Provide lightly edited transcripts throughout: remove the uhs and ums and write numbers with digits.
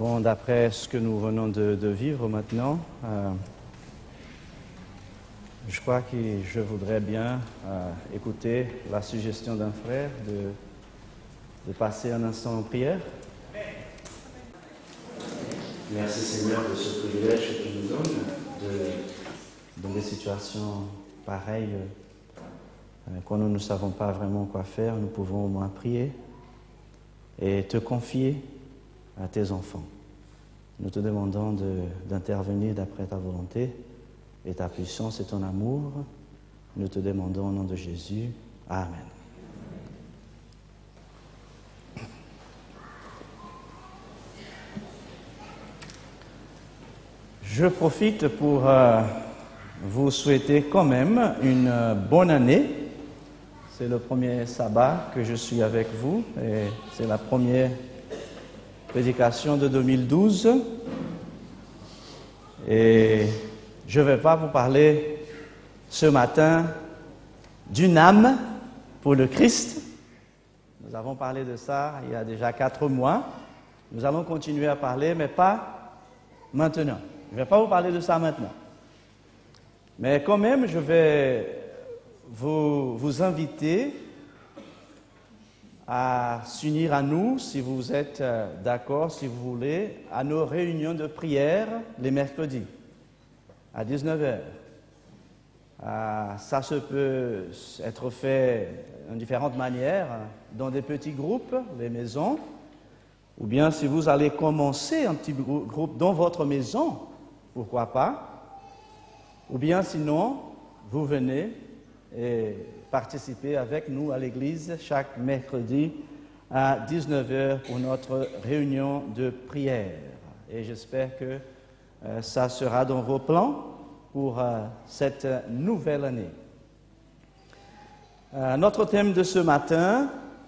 Bon, d'après ce que nous venons de vivre maintenant, je crois que je voudrais bien écouter la suggestion d'un frère de passer un instant en prière. Merci Seigneur de ce privilège que tu nous donnes, dans des situations pareilles, quand nous ne savons pas vraiment quoi faire, nous pouvons au moins prier et te confier à tes enfants. Nous te demandons d'intervenir d'après ta volonté et ta puissance et ton amour. Nous te demandons au nom de Jésus. Amen. Je profite pour vous souhaiter quand même une bonne année. C'est le premier sabbat que je suis avec vous et c'est la première prédication de 2012. Et je ne vais pas vous parler ce matin d'une âme pour le Christ. Nous avons parlé de ça il y a déjà 4 mois. Nous allons continuer à parler, mais pas maintenant. Je ne vais pas vous parler de ça maintenant. Mais quand même, je vais vous inviter à s'unir à nous, si vous êtes d'accord, si vous voulez, à nos réunions de prière les mercredis, à 19h. Ça se peut être fait de différentes manières, dans des petits groupes, les maisons, ou bien si vous allez commencer un petit groupe dans votre maison, pourquoi pas, ou bien sinon, vous venez et participez avec nous à l'église chaque mercredi à 19h pour notre réunion de prière. Et j'espère que ça sera dans vos plans pour cette nouvelle année. Notre thème de ce matin,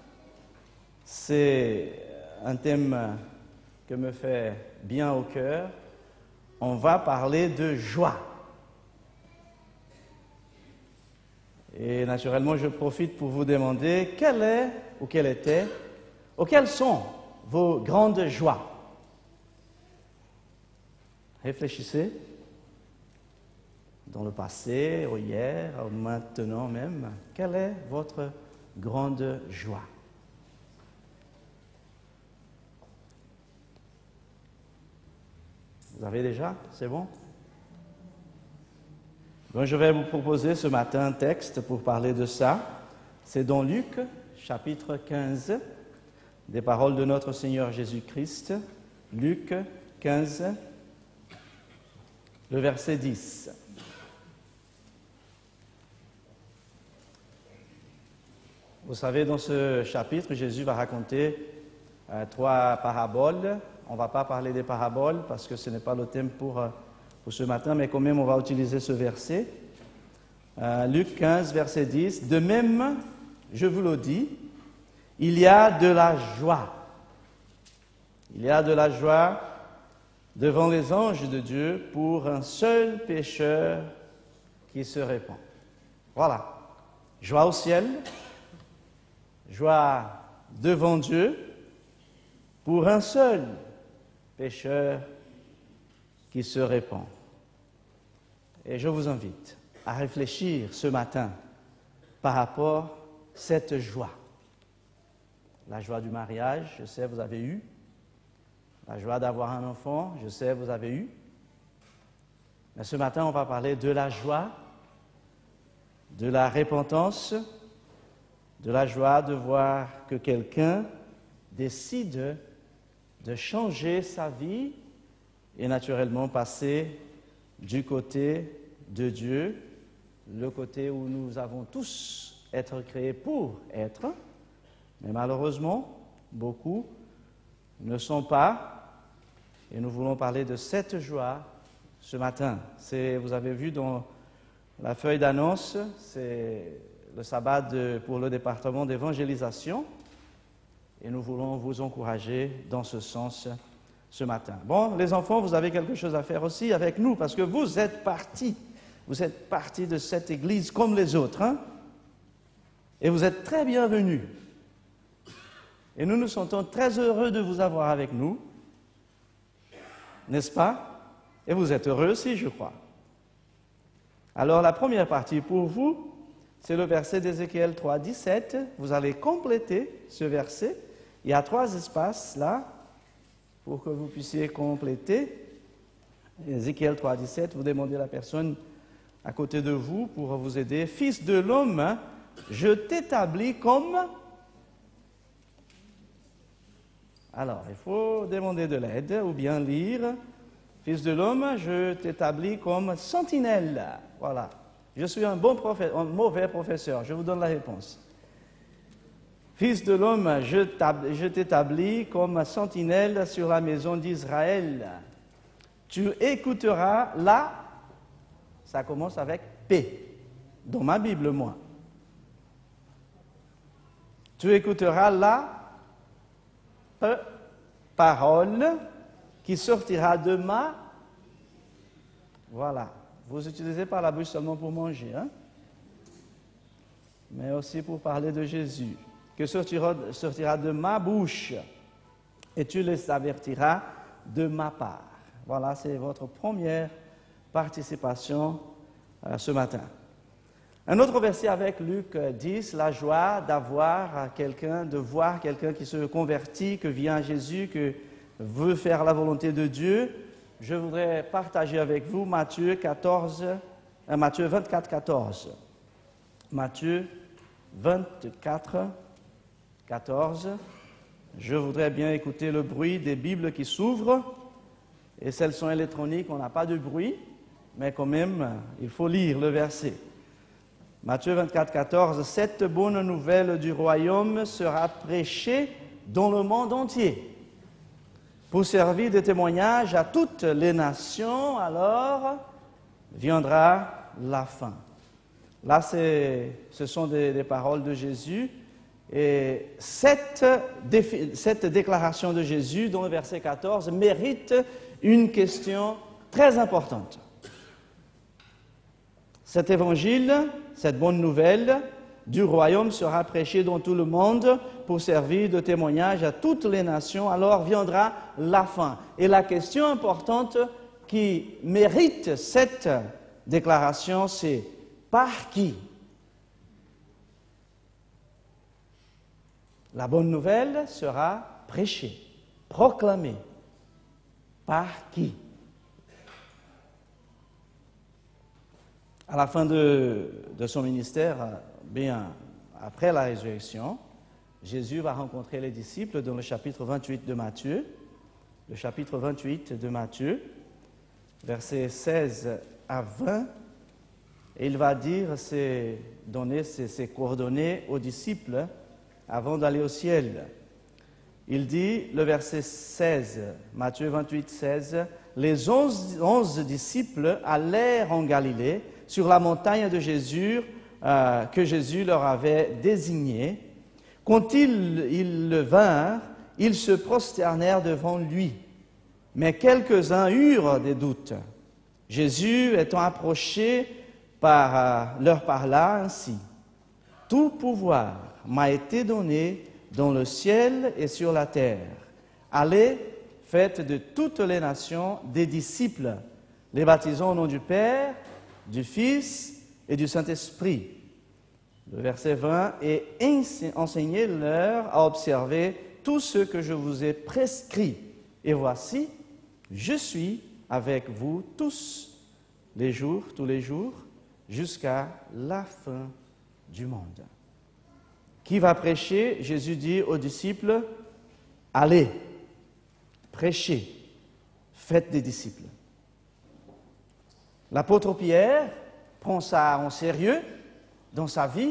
c'est un thème qui me fait bien au cœur. On va parler de joie. Et naturellement, je profite pour vous demander quelles sont vos grandes joies. Réfléchissez. Dans le passé, ou hier, ou maintenant même, quelle est votre grande joie? Vous avez déjà? C'est bon? Donc, je vais vous proposer ce matin un texte pour parler de ça. C'est dans Luc, chapitre 15, des paroles de notre Seigneur Jésus-Christ. Luc 15, le verset 10. Vous savez, dans ce chapitre, Jésus va raconter 3 paraboles. On ne va pas parler des paraboles parce que ce n'est pas le thème pour ce matin, mais quand même, on va utiliser ce verset. Luc 15, verset 10. De même, je vous le dis, il y a de la joie. Il y a de la joie devant les anges de Dieu pour un seul pécheur qui se répand. Voilà. Joie au ciel, joie devant Dieu pour un seul pécheur qui se répand. Et je vous invite à réfléchir ce matin par rapport à cette joie. La joie du mariage, je sais, vous avez eu. La joie d'avoir un enfant, je sais, vous avez eu. Mais ce matin, on va parler de la joie, de la repentance, de la joie de voir que quelqu'un décide de changer sa vie et naturellement passer du côté de Dieu, le côté où nous avons tous été créés pour être, mais malheureusement, beaucoup ne sont pas, et nous voulons parler de cette joie ce matin. Vous avez vu dans la feuille d'annonce, c'est le sabbat pour le département d'évangélisation, et nous voulons vous encourager dans ce sens ce matin. Bon, les enfants, vous avez quelque chose à faire aussi avec nous, parce que vous êtes partis de cette église comme les autres, hein? Et vous êtes très bienvenus. Et nous nous sentons très heureux de vous avoir avec nous. n'est-ce pas? Et vous êtes heureux aussi, je crois. Alors la première partie pour vous, c'est le verset d'Ézéchiel 3, 17. Vous allez compléter ce verset. Il y a 3 espaces là pour que vous puissiez compléter. Ézéchiel 3, 17, vous demandez à la personne à côté de vous pour vous aider. Fils de l'homme, je t'établis comme... Alors, il faut demander de l'aide ou bien lire. Fils de l'homme, je t'établis comme sentinelle. Voilà. Je suis un mauvais professeur. Je vous donne la réponse. Fils de l'homme, je t'établis comme sentinelle sur la maison d'Israël. Tu écouteras là, ça commence avec P, dans ma Bible, moi. Tu écouteras la parole qui sortira de ma... Voilà. Vous n'utilisez pas la bouche seulement pour manger, hein? Mais aussi pour parler de Jésus. Que sortira de ma bouche et tu les avertiras de ma part. Voilà, c'est votre première participation ce matin. Un autre verset avec Luc 10, la joie d'avoir quelqu'un, de voir quelqu'un qui se convertit, qui vient à Jésus, qui veut faire la volonté de Dieu. Je voudrais partager avec vous Matthieu 24, 14. Matthieu 24, 14. Je voudrais bien écouter le bruit des Bibles qui s'ouvrent. Et celles sont électroniques, on n'a pas de bruit, mais quand même, il faut lire le verset. Matthieu 24, 14. Cette bonne nouvelle du royaume sera prêchée dans le monde entier pour servir de témoignage à toutes les nations, alors viendra la fin. Là, ce sont des paroles de Jésus. Et cette déclaration de Jésus, dans le verset 14, mérite une question très importante. Cet évangile, cette bonne nouvelle du royaume sera prêchée dans tout le monde pour servir de témoignage à toutes les nations, alors viendra la fin. Et la question importante qui mérite cette déclaration, c'est par qui? La bonne nouvelle sera prêchée, proclamée. Par qui? À la fin de son ministère, bien après la résurrection, Jésus va rencontrer les disciples dans le chapitre 28 de Matthieu. Le chapitre 28 de Matthieu, versets 16 à 20, et il va donner ses coordonnées aux disciples avant d'aller au ciel. Il dit, le verset 16, Matthieu 28, 16, « Les 11 disciples allèrent en Galilée, sur la montagne de Jésus, que Jésus leur avait désignée. Quand ils le vinrent, ils se prosternèrent devant lui. Mais quelques-uns eurent des doutes. Jésus, étant approché, leur parla ainsi. « Tout pouvoir m'a été donné dans le ciel et sur la terre. Allez, faites de toutes les nations des disciples, les baptisons au nom du Père, du Fils et du Saint-Esprit. » Le verset 20, « Et enseignez-leur à observer tout ce que je vous ai prescrit. Et voici, je suis avec vous tous les jours, jusqu'à la fin du monde. » Qui va prêcher? Jésus dit aux disciples, « Allez, prêchez, faites des disciples. » L'apôtre Pierre prend ça en sérieux dans sa vie,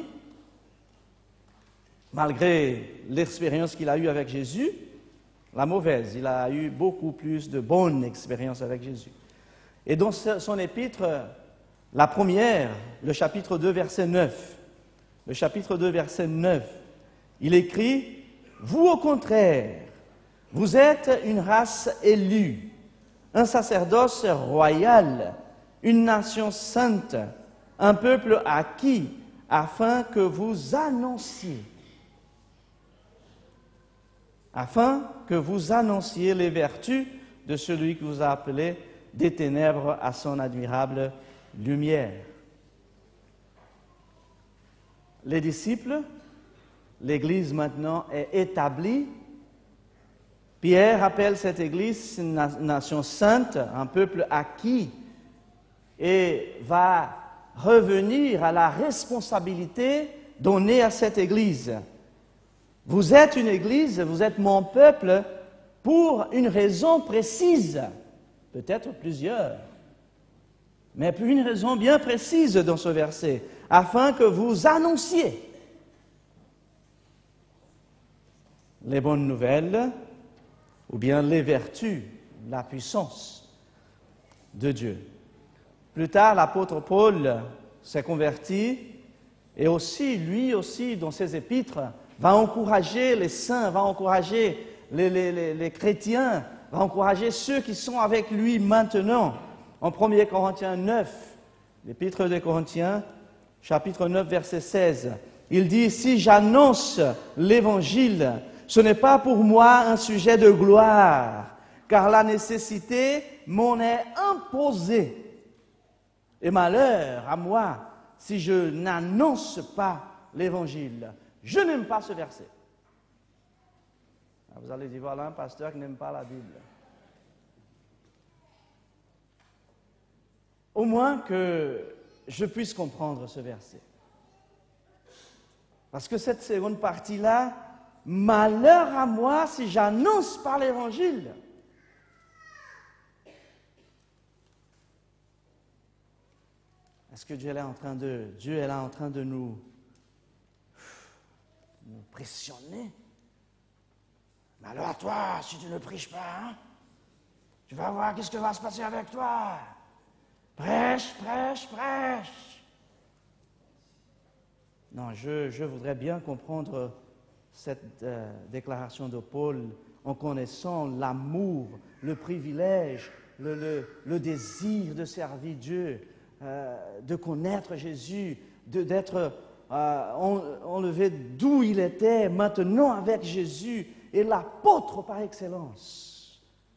malgré l'expérience qu'il a eue avec Jésus, la mauvaise. Il a eu beaucoup plus de bonnes expériences avec Jésus. Et dans son épître, la première, le chapitre 2, verset 9, le chapitre 2, verset 9, il écrit « Vous, au contraire, vous êtes une race élue, un sacerdoce royal, une nation sainte, un peuple acquis, afin que vous annonciez les vertus de celui qui vous a appelé des ténèbres à son admirable lumière. Les disciples, l'Église maintenant est établie. Pierre appelle cette Église une nation sainte, un peuple acquis, et va revenir à la responsabilité donnée à cette Église. Vous êtes une Église, vous êtes mon peuple pour une raison précise, peut-être plusieurs, mais pour une raison bien précise dans ce verset, afin que vous annonciez les bonnes nouvelles ou bien les vertus, la puissance de Dieu. Plus tard, l'apôtre Paul s'est converti et aussi, lui aussi, dans ses épîtres, va encourager les saints, va encourager les chrétiens, va encourager ceux qui sont avec lui maintenant. En 1 Corinthiens 9, l'épître des Corinthiens, chapitre 9, verset 16, il dit « Si j'annonce l'Évangile, ce n'est pas pour moi un sujet de gloire, car la nécessité m'en est imposée. Et malheur à moi si je n'annonce pas l'Évangile. » Je n'aime pas ce verset. Vous allez dire, voilà un pasteur qui n'aime pas la Bible. Au moins que je puisse comprendre ce verset. Parce que cette seconde partie-là, malheur à moi si j'annonce pas l'Évangile. Est-ce que Dieu est là en train de nous pressionner? Malheur à toi si tu ne prêches pas, hein? Tu vas voir qu'est-ce que va se passer avec toi. Prêche, prêche, prêche. Non, je voudrais bien comprendre cette déclaration de Paul en connaissant l'amour, le privilège, le désir de servir Dieu, de connaître Jésus, d'être enlevé d'où il était, maintenant avec Jésus, et l'apôtre par excellence.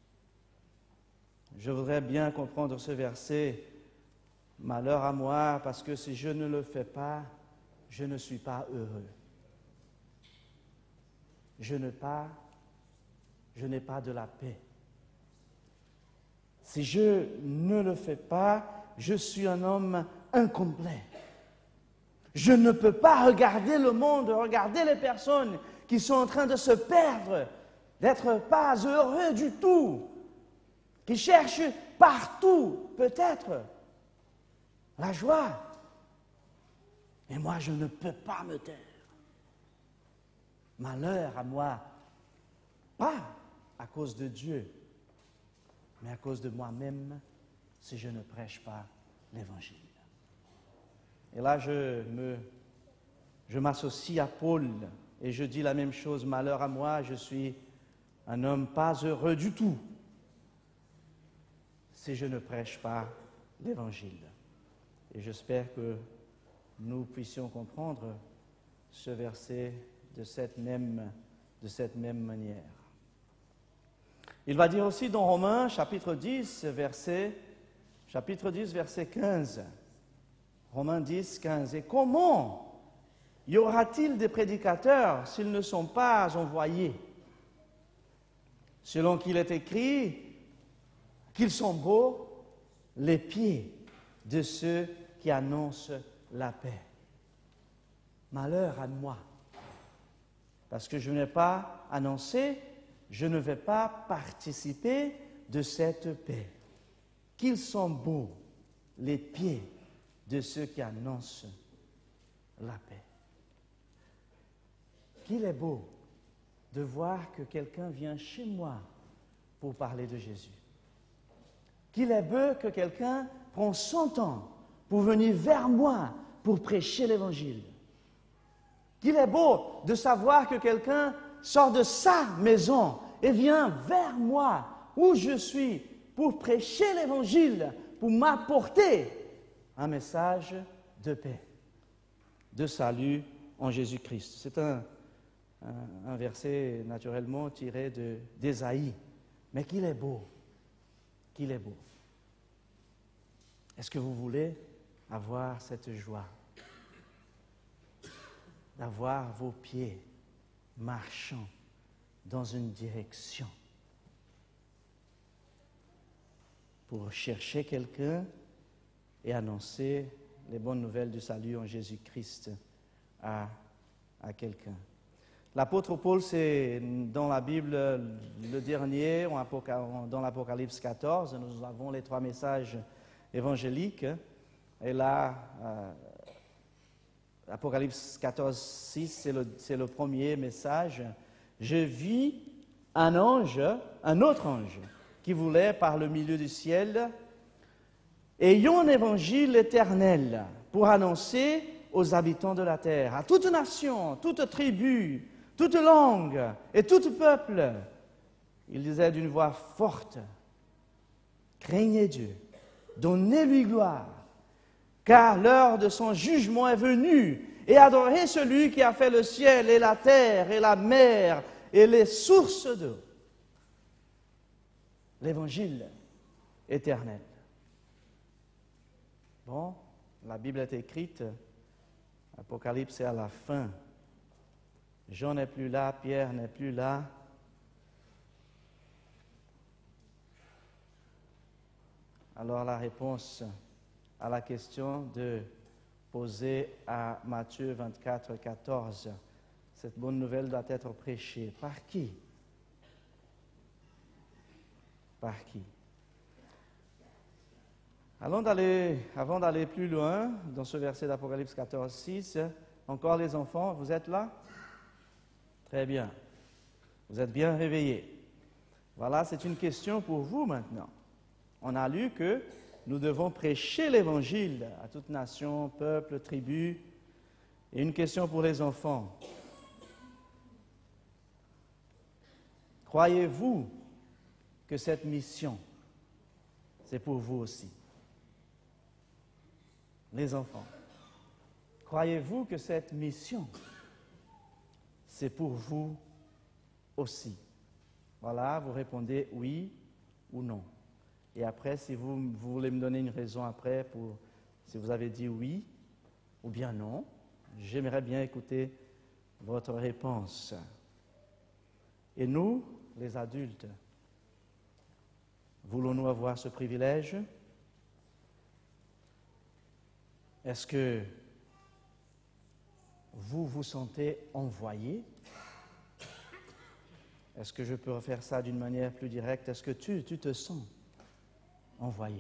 Je voudrais bien comprendre ce verset. Malheur à moi, parce que si je ne le fais pas, je ne suis pas heureux. Je n'ai pas de la paix. Si je ne le fais pas, je suis un homme incomplet. Je ne peux pas regarder le monde, regarder les personnes qui sont en train de se perdre, d'être pas heureux du tout, qui cherchent partout, peut-être, la joie. Et moi, je ne peux pas me taire. Malheur à moi, pas à cause de Dieu, mais à cause de moi-même, si je ne prêche pas l'Évangile. Et là, je m'associe à Paul et je dis la même chose. Malheur à moi, je suis un homme pas heureux du tout si je ne prêche pas l'Évangile. Et j'espère que nous puissions comprendre ce verset de cette même manière. Il va dire aussi dans Romains, chapitre 10, verset 15. Romains 10, 15. Et comment y aura-t-il des prédicateurs s'ils ne sont pas envoyés? Selon qu'il est écrit qu'ils sont beaux les pieds de ceux qui annoncent la paix. Malheur à moi, parce que je n'ai pas annoncé, je ne vais pas participer de cette paix. Qu'ils sont beaux les pieds de ceux qui annoncent la paix. Qu'il est beau de voir que quelqu'un vient chez moi pour parler de Jésus. Qu'il est beau que quelqu'un prend son temps pour venir vers moi pour prêcher l'Évangile. Qu'il est beau de savoir que quelqu'un sort de sa maison et vient vers moi où je suis pour prêcher l'Évangile, pour m'apporter un message de paix, de salut en Jésus-Christ. C'est un verset naturellement tiré d'Ésaïe, mais qu'il est beau qu'il est beau. Est-ce que vous voulez avoir cette joie d'avoir vos pieds marchant dans une direction pour chercher quelqu'un et annoncer les bonnes nouvelles du salut en Jésus-Christ à quelqu'un? L'apôtre Paul, c'est dans la Bible le dernier, dans l'Apocalypse 14, nous avons les 3 messages évangéliques. Et là, Apocalypse 14, 6, c'est le premier message. Je vis un autre ange, qui voulait, par le milieu du ciel, ayant un évangile éternel pour annoncer aux habitants de la terre, à toute nation, toute tribu, toute langue et tout peuple. Il disait d'une voix forte, craignez Dieu, donnez-lui gloire, car l'heure de son jugement est venue, et adorez celui qui a fait le ciel et la terre et la mer et les sources d'eau. L'évangile éternel. Bon, la Bible est écrite, Apocalypse est à la fin. Jean n'est plus là, Pierre n'est plus là. Alors la réponse à la question de poser à Matthieu 24, 14, cette bonne nouvelle doit être prêchée. Par qui? Par qui? Avant d'aller plus loin, dans ce verset d'Apocalypse 14, 6, encore les enfants, vous êtes là? Très bien. Vous êtes bien réveillés. Voilà, c'est une question pour vous maintenant. On a lu que nous devons prêcher l'Évangile à toute nation, peuple, tribu. Et une question pour les enfants. Croyez-vous que cette mission, c'est pour vous aussi? Les enfants, croyez-vous que cette mission, c'est pour vous aussi? Voilà, vous répondez oui ou non. Et après, si vous voulez me donner une raison après, si vous avez dit oui ou bien non, j'aimerais bien écouter votre réponse. Et nous, les adultes, voulons-nous avoir ce privilège? Est-ce que vous vous sentez envoyé? Est-ce que je peux refaire ça d'une manière plus directe? Est-ce que tu te sens envoyé?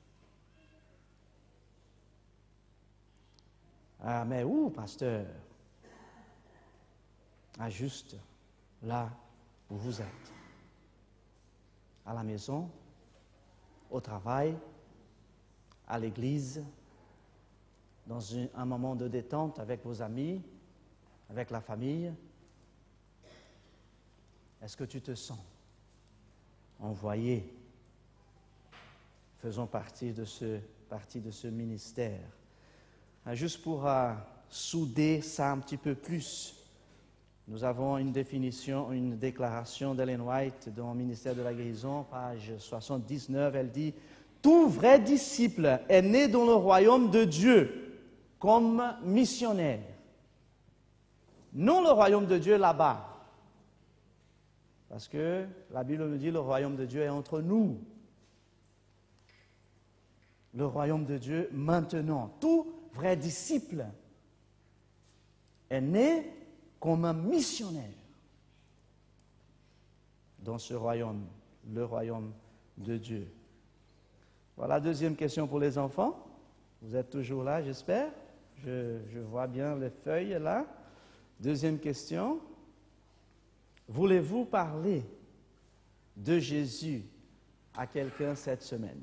Ah, mais où, pasteur? Ah, juste là où vous êtes. À la maison, au travail, à l'église, dans un moment de détente avec vos amis, avec la famille. Est-ce que tu te sens envoyé? Faisons partie de ce ministère. Juste pour souder ça un petit peu plus, nous avons une déclaration d'Ellen White dans le ministère de la guérison, page 79. Elle dit « Tout vrai disciple est né dans le royaume de Dieu comme missionnaire. Non le royaume de Dieu là-bas. » Parce que la Bible nous dit le royaume de Dieu est entre nous. Le royaume de Dieu maintenant. Tout vrai disciple est né comme un missionnaire dans ce royaume, le royaume de Dieu. Voilà, deuxième question pour les enfants. Vous êtes toujours là, j'espère. Je vois bien les feuilles là. Deuxième question. Voulez-vous parler de Jésus à quelqu'un cette semaine?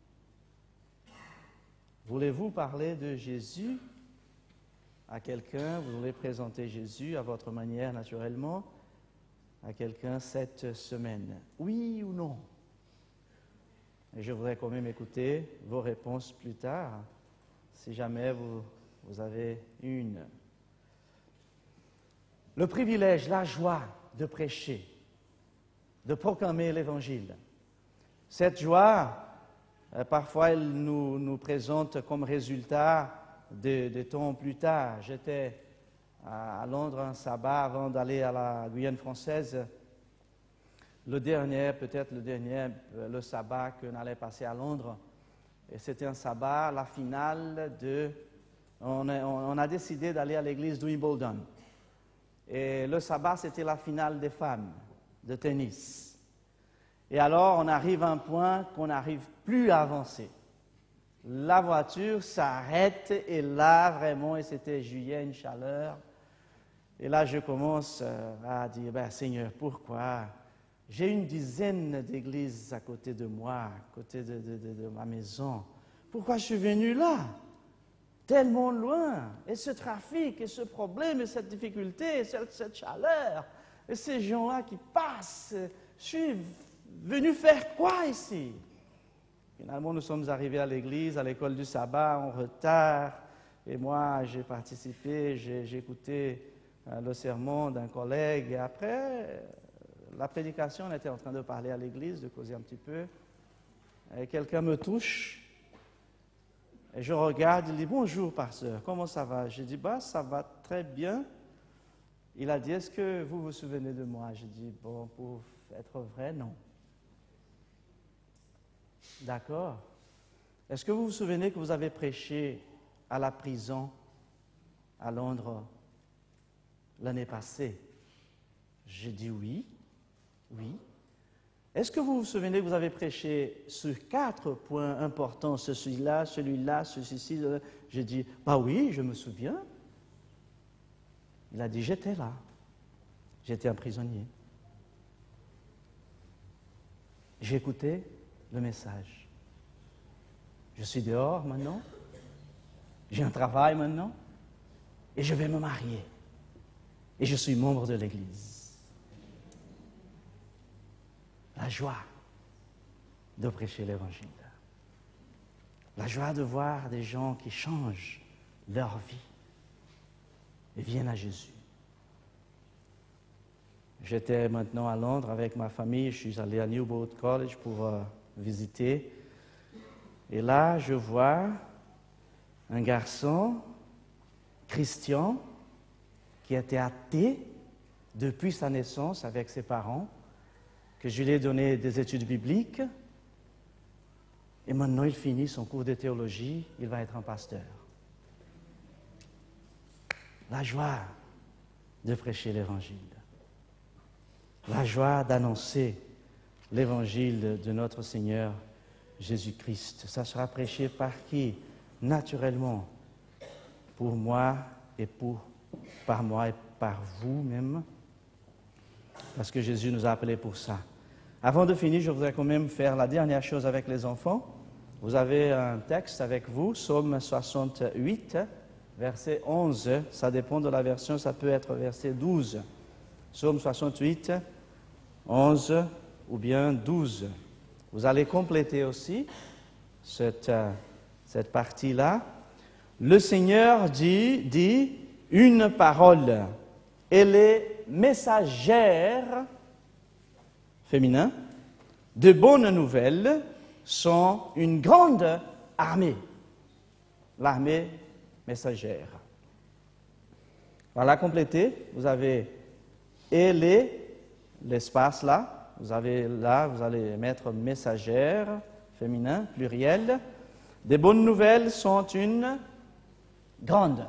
Voulez-vous parler de Jésus à quelqu'un? Vous voulez présenter Jésus à votre manière, naturellement, à quelqu'un cette semaine? Oui ou non? Et je voudrais quand même écouter vos réponses plus tard, si jamais vous avez une. Le privilège, la joie de prêcher, de proclamer l'Évangile. Cette joie parfois il nous présente comme résultat des temps plus tard. J'étais à Londres un sabbat avant d'aller à la Guyane française. Le sabbat qu'on allait passer à Londres. Et c'était un sabbat, la finale de... On a décidé d'aller à l'église de Wimbledon. Et le sabbat, c'était la finale des femmes de tennis. Et alors, on arrive à un point qu'on n'arrive plus à avancer. La voiture s'arrête et là, vraiment, et c'était juillet, une chaleur. Et là, je commence à dire, Seigneur, pourquoi? J'ai une dizaine d'églises à côté de moi, à côté de ma maison. Pourquoi je suis venu là? Tellement loin, et ce trafic, et ce problème, et cette difficulté, et cette chaleur, et ces gens-là qui passent, je suis venu faire quoi ici? Finalement, nous sommes arrivés à l'église, à l'école du sabbat, en retard, et moi, j'ai participé, j'ai écouté le sermon d'un collègue, et après, la prédication, on était en train de parler à l'église, de causer un petit peu, et quelqu'un me touche, et je regarde, il dit, bonjour pasteur, comment ça va? Je dis, ça va très bien. Il a dit, est-ce que vous vous souvenez de moi? Je dis, bon, pour être vrai, non. D'accord. Est-ce que vous vous souvenez que vous avez prêché à la prison à Londres l'année passée? Je dis oui, oui. Est-ce que vous vous souvenez que vous avez prêché sur 4 points importants, celui-là, ceci-ci? J'ai dit, oui, je me souviens. Il a dit, j'étais là. J'étais un prisonnier. J'ai écouté le message. Je suis dehors maintenant. J'ai un travail maintenant. Et je vais me marier. Et je suis membre de l'Église. La joie de prêcher l'Évangile. La joie de voir des gens qui changent leur vie et viennent à Jésus. J'étais maintenant à Londres avec ma famille, je suis allé à Newbold College pour visiter. Et là, je vois un garçon chrétien qui était athée depuis sa naissance avec ses parents, que je lui ai donné des études bibliques, et maintenant il finit son cours de théologie, il va être un pasteur. La joie de prêcher l'Évangile, la joie d'annoncer l'Évangile de notre Seigneur Jésus-Christ. Ça sera prêché par qui? Naturellement, pour moi et par moi et par vous même, parce que Jésus nous a appelés pour ça. Avant de finir, je voudrais quand même faire la dernière chose avec les enfants. Vous avez un texte avec vous, Psaume 68, verset 11. Ça dépend de la version, ça peut être verset 12. Psaume 68, 11 ou bien 12. Vous allez compléter aussi cette partie-là. Le Seigneur dit une parole. Elle est messagère, féminin, de bonnes nouvelles sont une grande armée, l'armée messagère. Voilà, complété, vous avez l'espace là, vous allez mettre messagère, féminin, pluriel. Des bonnes nouvelles sont une grande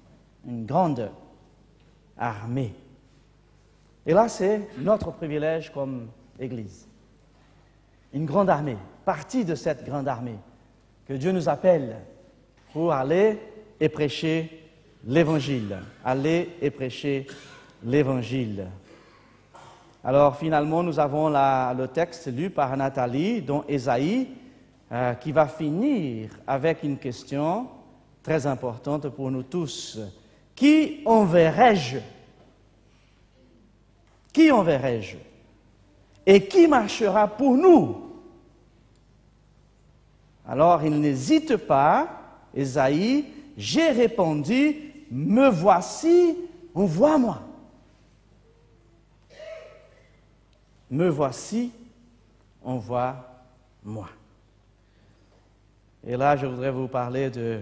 armée. Et là, c'est notre privilège comme Église. Une grande armée, partie de cette grande armée que Dieu nous appelle pour aller et prêcher l'Évangile. Aller et prêcher l'Évangile. Alors, finalement, nous avons le texte lu par Nathalie, dont Ésaïe, qui va finir avec une question très importante pour nous tous. Qui enverrai-je? Qui enverrai-je? Et qui marchera pour nous? Alors, il n'hésite pas, Ésaïe, j'ai répondu, me voici, envoie-moi. Me voici, envoie-moi. Et là, je voudrais vous parler de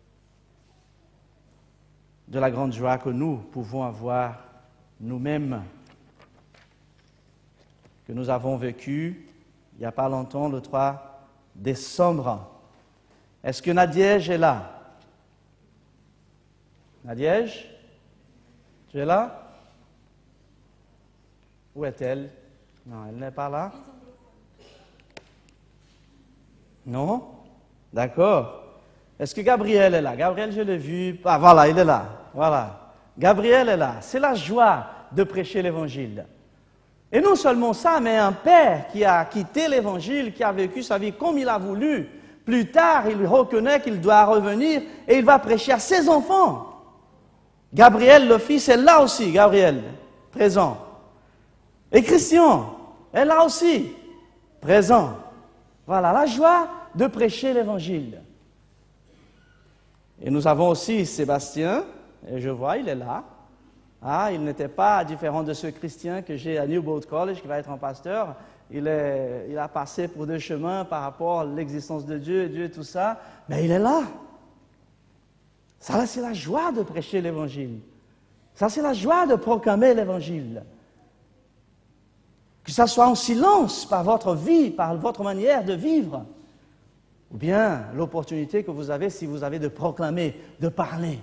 la grande joie que nous pouvons avoir nous-mêmes, que nous avons vécu il n'y a pas longtemps, le 3 décembre. Est-ce que Nadiège est là? Nadiège, tu es là? Où est-elle? Non, elle n'est pas là. Non? D'accord. Est-ce que Gabriel est là? Gabriel, je l'ai vu. Ah, voilà, il est là. Voilà. Gabriel est là. C'est la joie de prêcher l'Évangile. Et non seulement ça, mais un père qui a quitté l'Évangile, qui a vécu sa vie comme il a voulu. Plus tard, il reconnaît qu'il doit revenir et il va prêcher à ses enfants. Gabriel, le fils, est là aussi. Gabriel, présent. Et Christian est là aussi, présent. Voilà, la joie de prêcher l'Évangile. Et nous avons aussi Sébastien, et je vois, il est là. Ah, il n'était pas différent de ce Christian que j'ai à Newbold College, qui va être un pasteur. Il a passé pour deux chemins par rapport à l'existence de Dieu et tout ça, mais il est là. Ça, c'est la joie de prêcher l'Évangile. Ça, c'est la joie de proclamer l'Évangile. Que ça soit en silence par votre vie, par votre manière de vivre, ou bien l'opportunité que vous avez, si vous avez, de proclamer, de parler.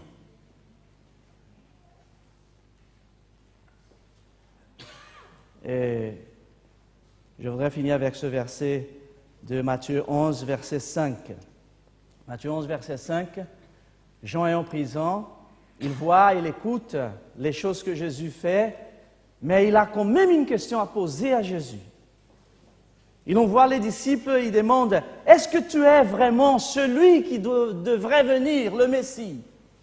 Et je voudrais finir avec ce verset de Matthieu 11, verset 5. Matthieu 11, verset 5, Jean est en prison, il voit, il écoute les choses que Jésus fait, mais il a quand même une question à poser à Jésus. Il envoie les disciples, il demande, « Est-ce que tu es vraiment celui qui devrait venir, le Messie ?»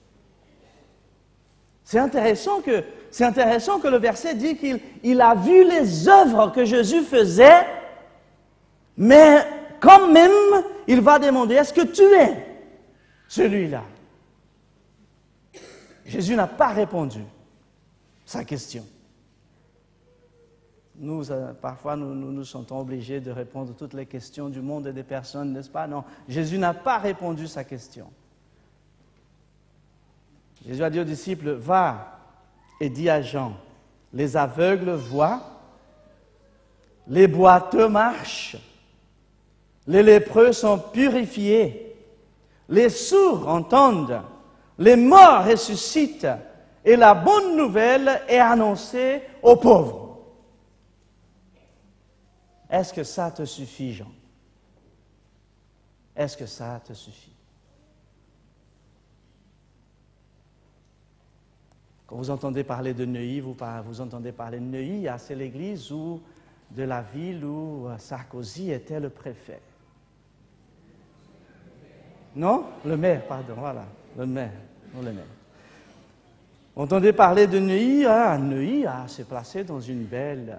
C'est intéressant que le verset dit qu'il a vu les œuvres que Jésus faisait, mais quand même, il va demander, « Est-ce que tu es celui-là » Jésus n'a pas répondu à sa question. Nous, parfois, nous nous sentons obligés de répondre à toutes les questions du monde et des personnes, n'est-ce pas? Non, Jésus n'a pas répondu à sa question. Jésus a dit aux disciples, « Va et dis à Jean, les aveugles voient, les boiteux marchent, les lépreux sont purifiés, les sourds entendent, les morts ressuscitent, et la bonne nouvelle est annoncée aux pauvres. » Est-ce que ça te suffit, Jean? Est-ce que ça te suffit? Quand vous entendez parler de Neuilly, vous entendez parler de Neuilly, c'est l'église de la ville où Sarkozy était le préfet. Non? Le maire, pardon, voilà, le maire, non le maire. Vous entendez parler de Neuilly, Neuilly s'est placé dans une belle...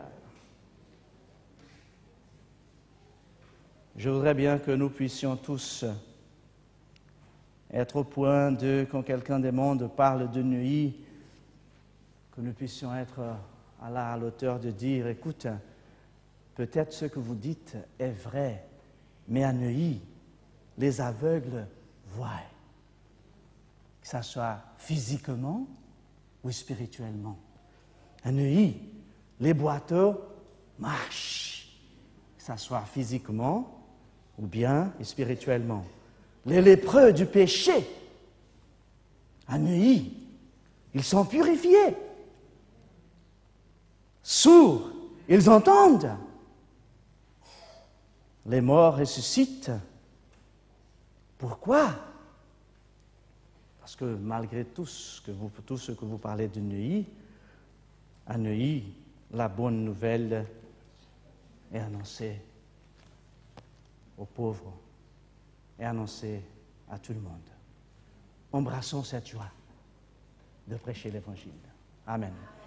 Je voudrais bien que nous puissions tous être au point de, quand quelqu'un demande, parle de Neuilly, que nous puissions être à l'auteur de dire, écoute, peut-être ce que vous dites est vrai, mais à Neuilly, les aveugles voient, que ce soit physiquement ou spirituellement. À Neuilly, les boiteux marchent, que ce soit physiquement ou bien spirituellement. Les lépreux du péché, à Neuilly, ils sont purifiés. Sourds, ils entendent. Les morts ressuscitent. Pourquoi? Parce que malgré tout ce que vous parlez de Neuilly, à Neuilly, la bonne nouvelle est annoncée aux pauvres, est annoncée à tout le monde. Embrassons cette joie de prêcher l'Évangile. Amen.